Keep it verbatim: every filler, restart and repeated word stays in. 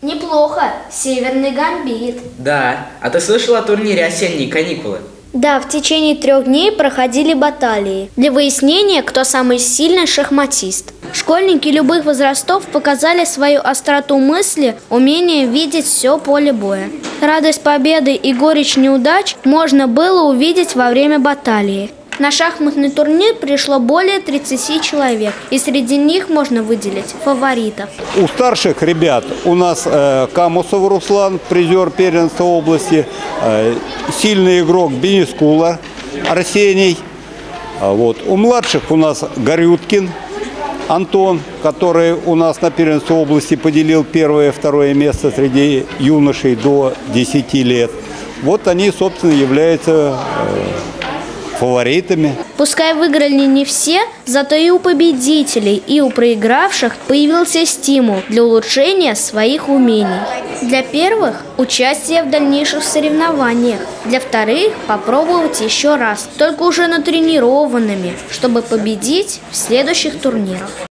Неплохо. Северный гамбит. Да. А ты слышал о турнире «Осенние каникулы»? Да, в течение трех дней проходили баталии для выяснения, кто самый сильный шахматист. Школьники любых возрастов показали свою остроту мысли, умение видеть все поле боя. Радость победы и горечь неудач можно было увидеть во время баталии. На шахматный турнир пришло более тридцати человек, и среди них можно выделить фаворитов. У старших ребят у нас э, Камусов Руслан, призер первенства области, э, сильный игрок Бенискула Арсений. А вот. У младших у нас Горюткин Антон, который у нас на первенстве области поделил первое и второе место среди юношей до десяти лет. Вот они, собственно, являются э, фаворитами. Пускай выиграли не все, зато и у победителей, и у проигравших появился стимул для улучшения своих умений. Для первых – участие в дальнейших соревнованиях. Для вторых – попробовать еще раз, только уже натренированными, чтобы победить в следующих турнирах.